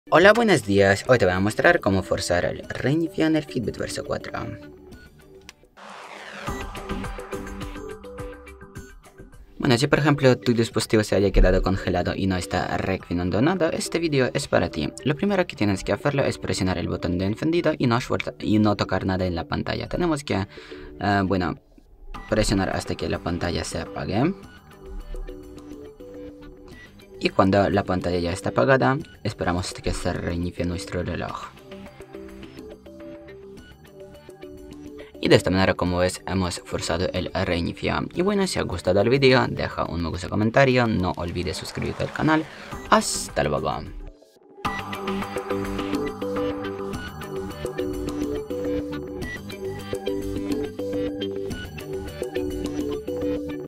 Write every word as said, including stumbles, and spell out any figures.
Hola, buenos días. Hoy te voy a mostrar cómo forzar el reinicio en el Fitbit Verso cuatro. Bueno, si por ejemplo tu dispositivo se haya quedado congelado y no está reaccionando nada, este vídeo es para ti. Lo primero que tienes que hacerlo es presionar el botón de encendido y no, y no tocar nada en la pantalla. Tenemos que, uh, bueno, presionar hasta que la pantalla se apague. Y cuando la pantalla ya está apagada, esperamos hasta que se reinicie nuestro reloj. Y de esta manera, como ves, hemos forzado el reinicio. Y bueno, si os ha gustado el vídeo, deja un me gusta, comentario, no olvides suscribirte al canal. Hasta luego.